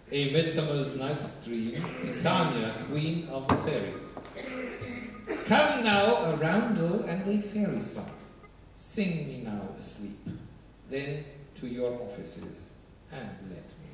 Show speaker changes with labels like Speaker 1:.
Speaker 1: A Midsummer's Night Dream, Titania, Queen of the Fairies. Come now, a roundel and a fairy song. Sing me now asleep, then to your offices, and let me